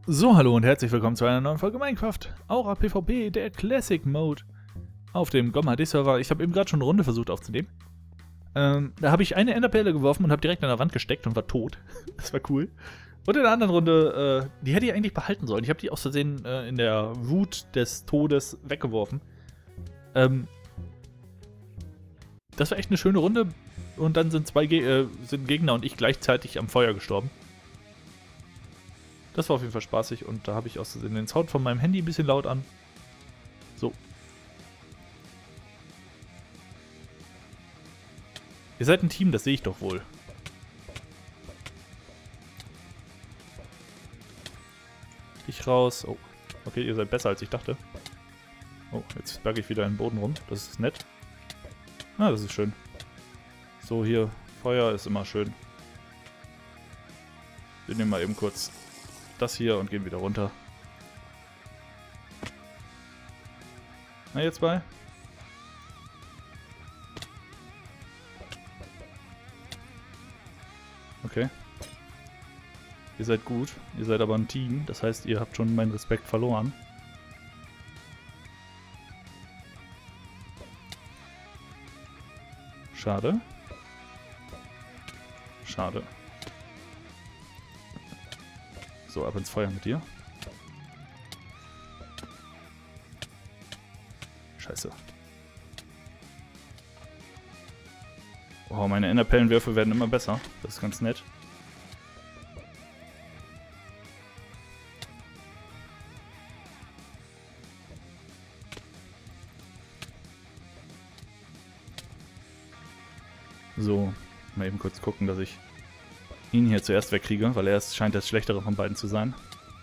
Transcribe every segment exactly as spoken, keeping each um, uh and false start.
So, hallo und herzlich willkommen zu einer neuen Folge Minecraft. Aura PvP, der Classic Mode auf dem GomHD-Server. Ich habe eben gerade schon eine Runde versucht aufzunehmen. Ähm, da habe ich eine Enderperle geworfen und habe direkt an der Wand gesteckt und war tot. Das war cool. Und in der anderen Runde, äh, die hätte ich eigentlich behalten sollen. Ich habe die aus Versehen äh, in der Wut des Todes weggeworfen. Ähm, das war echt eine schöne Runde. Und dann sind zwei Ge äh, sind Gegner und ich gleichzeitig am Feuer gestorben. Das war auf jeden Fall spaßig und da habe ich aus Versehen den Sound von meinem Handy ein bisschen laut an. So. Ihr seid ein Team, das sehe ich doch wohl. Ich raus. Oh. Okay, ihr seid besser als ich dachte. Oh, jetzt berge ich wieder in den Boden rum. Das ist nett. Ah, das ist schön. So, hier. Feuer ist immer schön. Wir nehmen mal eben kurz das hier und gehen wieder runter. Na, jetzt bei. Okay. Ihr seid gut. Ihr seid aber ein Team. Das heißt, ihr habt schon meinen Respekt verloren. Schade. Schade. So, ab ins Feuer mit dir. Scheiße. Oh, meine Enderperlenwürfe werden immer besser. Das ist ganz nett. So, mal eben kurz gucken, dass ich ihn hier zuerst wegkriege, weil er ist, scheint das Schlechtere von beiden zu sein.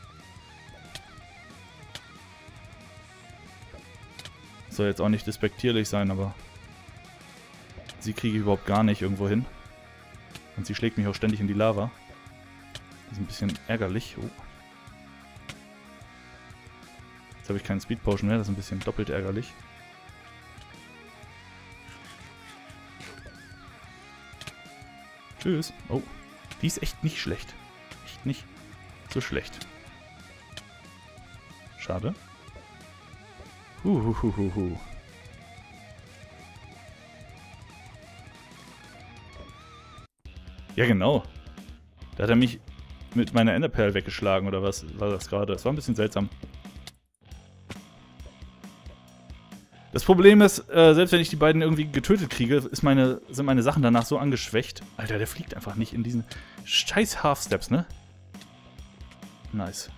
Soll jetzt auch nicht despektierlich sein, aber sie kriege ich überhaupt gar nicht irgendwo hin. Und sie schlägt mich auch ständig in die Lava. Das ist ein bisschen ärgerlich. Oh. Jetzt habe ich keinen Speed Potion mehr, das ist ein bisschen doppelt ärgerlich. Tschüss. Oh. Die ist echt nicht schlecht. Echt nicht so schlecht. Schade. Huhuhuhu. Ja, genau. Da hat er mich mit meiner Enderperle weggeschlagen, oder was war das gerade? Das war ein bisschen seltsam. Das Problem ist, äh, selbst wenn ich die beiden irgendwie getötet kriege, ist meine, sind meine Sachen danach so angeschwächt. Alter, der fliegt einfach nicht in diesen scheiß Half-Steps, ne? Nice.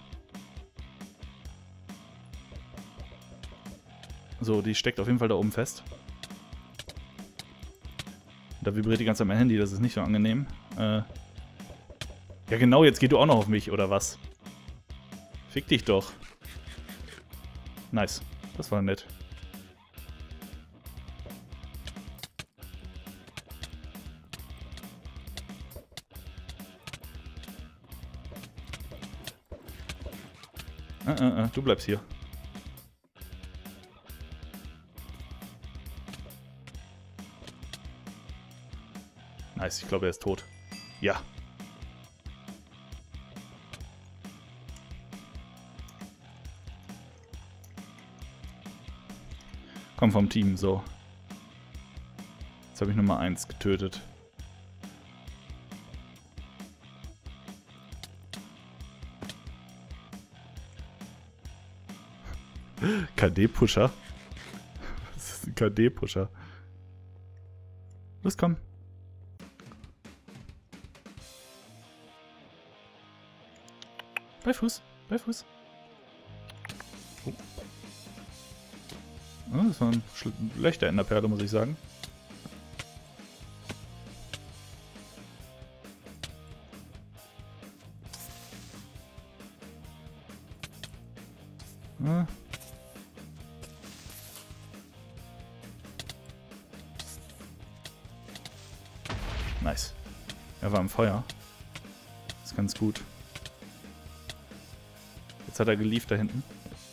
So, die steckt auf jeden Fall da oben fest. Da vibriert die ganze Zeit mein Handy, das ist nicht so angenehm. Äh ja genau, jetzt geh du auch noch auf mich, oder was? Fick dich doch. Nice. Das war nett. Äh, äh, äh, du bleibst hier. Nice, ich glaube, er ist tot. Ja. Komm vom Team, so. Jetzt habe ich Nummer eins getötet. K D-Pusher? Was ist ein K D-Pusher? Los, komm. Bei Fuß, bei Fuß. Oh. Oh, das war ein schlechter Enderperle, muss ich sagen. Ah. Nice. Er war im Feuer. Das ist ganz gut. Jetzt hat er gelieft da hinten.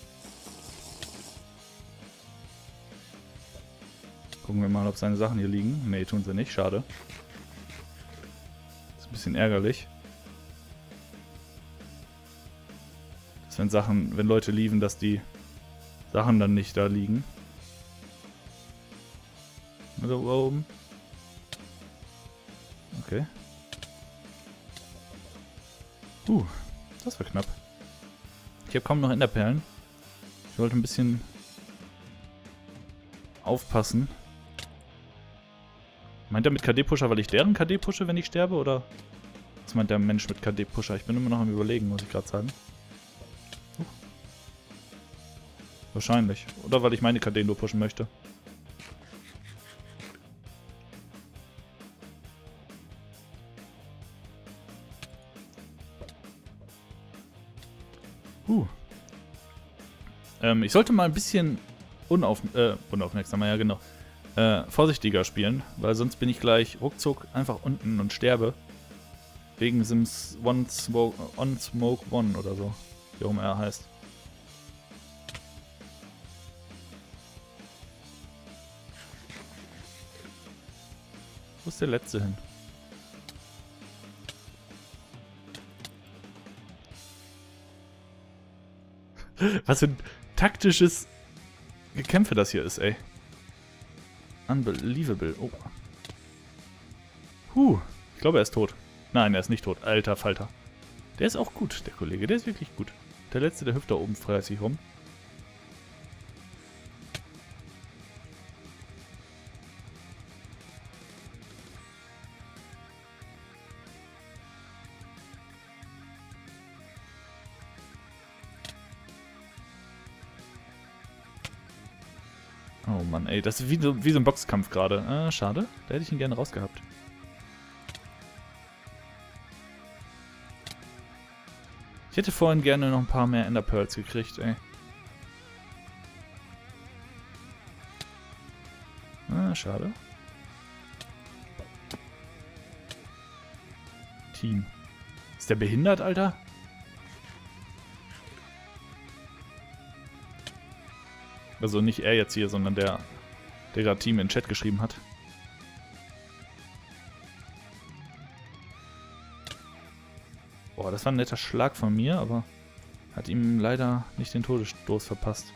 Gucken wir mal, ob seine Sachen hier liegen. Ne, tun sie nicht. Schade. Das ist ein bisschen ärgerlich. wenn Sachen, wenn Leute lieben, dass die Sachen dann nicht da liegen. Oder oben. Okay. Uh, das war knapp. Ich habe kaum noch Enderperlen. Ich wollte ein bisschen aufpassen. Meint er mit K D-Pusher, weil ich deren K D pushe, wenn ich sterbe? Oder was meint der Mensch mit K D-Pusher? Ich bin immer noch am Überlegen, muss ich gerade sagen. Uh. Wahrscheinlich. Oder weil ich meine K D nur pushen möchte. Uh. Ähm, ich sollte mal ein bisschen unauf äh, unaufmerksamer, ja genau. Äh, vorsichtiger spielen, weil sonst bin ich gleich ruckzuck einfach unten und sterbe. Wegen Sims One Smoke, On Smoke One oder so, wie auch immer er heißt. Wo ist der letzte hin? Was für ein taktisches Gekämpfe das hier ist, ey. Unbelievable. Oh. Huh. Ich glaube, er ist tot. Nein, er ist nicht tot. Alter Falter. Der ist auch gut, der Kollege. Der ist wirklich gut. Der letzte, der hüpft da oben fleißig rum. Oh Mann, ey, das ist wie so, wie so ein Boxkampf gerade. Ah, schade. Da hätte ich ihn gerne rausgehabt. Ich hätte vorhin gerne noch ein paar mehr Ender Pearls gekriegt, ey. Ah, schade. Team. Ist der behindert, Alter? Also nicht er jetzt hier, sondern der, der gerade Team in den Chat geschrieben hat. Boah, das war ein netter Schlag von mir, aber hat ihm leider nicht den Todesstoß verpasst.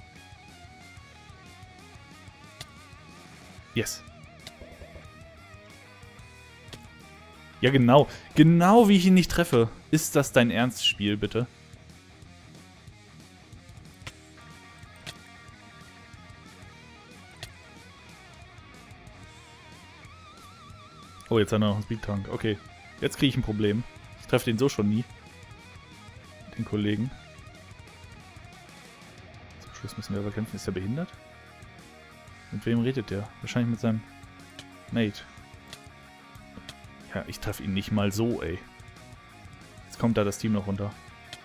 Yes. Ja, genau. Genau wie ich ihn nicht treffe. Ist das dein Ernstspiel, bitte? Oh, jetzt hat er noch einen Speedtank. Okay, jetzt kriege ich ein Problem. Ich treffe den so schon nie. Den Kollegen. Zum Schluss müssen wir aber kämpfen. Ist der behindert? Mit wem redet der? Wahrscheinlich mit seinem Mate. Ja, ich treffe ihn nicht mal so, ey. Jetzt kommt da das Team noch runter.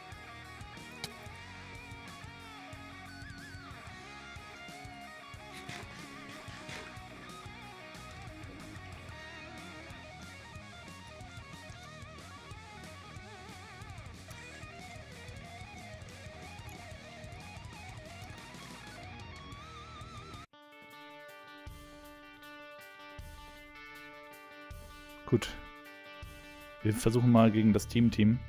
Gut. Wir versuchen mal gegen das Team-Team.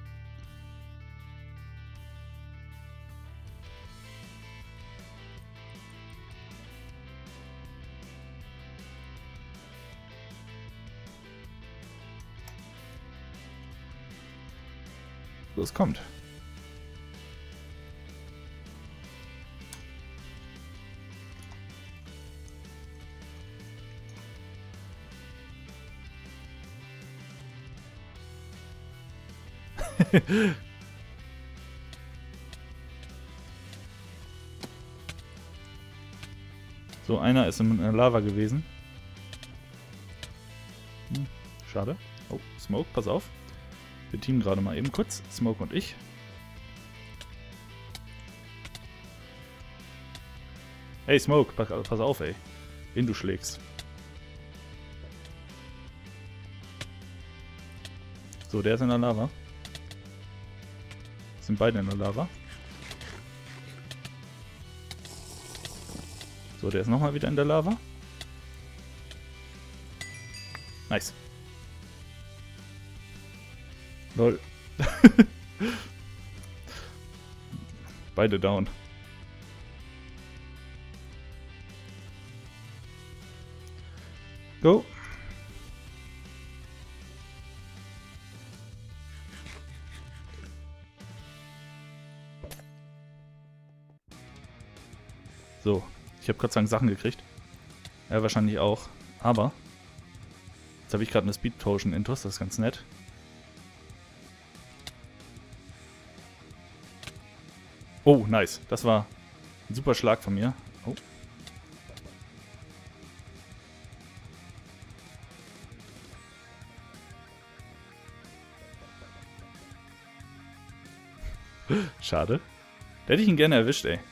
So, es kommt. So, einer ist in der Lava gewesen. Hm, schade. Oh, Smoke, pass auf. Wir teamen gerade mal eben kurz. Smoke und ich. Hey, Smoke, pass, pass auf, ey. Wen du schlägst. So, der ist in der Lava. Sind beide in der Lava. So, der ist nochmal wieder in der Lava. Nice. Lol. Beide down. Go. So, ich habe Gott sei Dank Sachen gekriegt. Er wahrscheinlich auch. Aber jetzt habe ich gerade eine Speed Potion Intus, das ist ganz nett. Oh, nice. Das war ein super Schlag von mir. Oh. Schade. Da hätte ich ihn gerne erwischt, ey.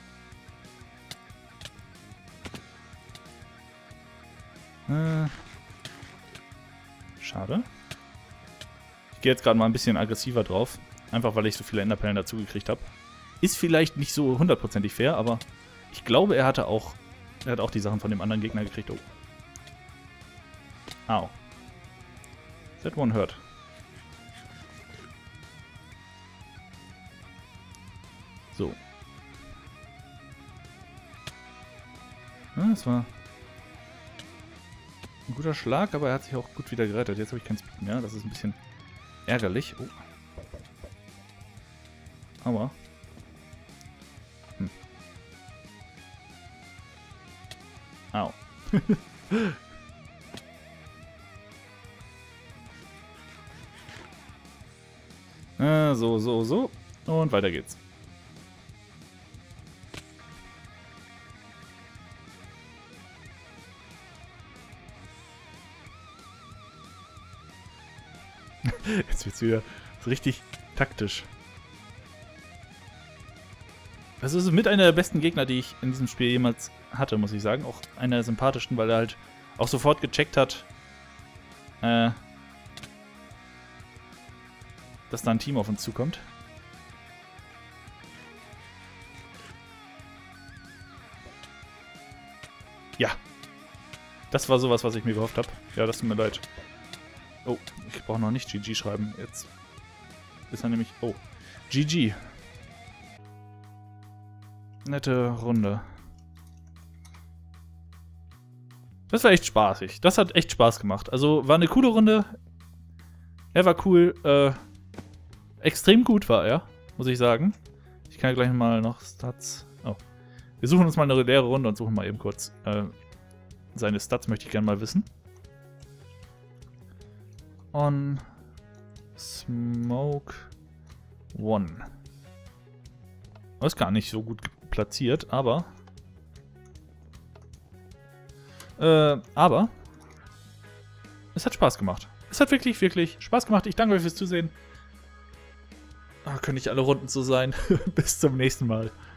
Äh. Schade. Ich gehe jetzt gerade mal ein bisschen aggressiver drauf. Einfach, weil ich so viele Enderperlen dazu gekriegt habe. Ist vielleicht nicht so hundertprozentig fair, aber ich glaube, er hatte auch, er hat auch die Sachen von dem anderen Gegner gekriegt. Oh. Au. That one hurt. So. Ja, das war ein guter Schlag, aber er hat sich auch gut wieder gerettet. Jetzt habe ich keinen Speed mehr. Das ist ein bisschen ärgerlich. Oh. Aber... Hm. Au. äh, so, so, so. Und weiter geht's. Jetzt wird's wieder so richtig taktisch. Das ist mit einer der besten Gegner, die ich in diesem Spiel jemals hatte, muss ich sagen. Auch einer der sympathischsten, weil er halt auch sofort gecheckt hat, äh, dass da ein Team auf uns zukommt. Ja. Das war sowas, was ich mir gehofft habe. Ja, das tut mir leid. Oh, ich brauche noch nicht G G schreiben. Jetzt ist er nämlich... Oh, G G. Nette Runde. Das war echt spaßig. Das hat echt Spaß gemacht. Also war eine coole Runde. Er war cool. Äh, extrem gut war er, muss ich sagen. Ich kann ja gleich mal noch Stats... Oh. Wir suchen uns mal eine leere Runde und suchen mal eben kurz... Äh, seine Stats möchte ich gerne mal wissen. On Smoke One. Das ist gar nicht so gut platziert, aber... Äh, aber... Es hat Spaß gemacht. Es hat wirklich, wirklich Spaß gemacht. Ich danke euch fürs Zusehen. Ah, können nicht alle Runden so sein. Bis zum nächsten Mal.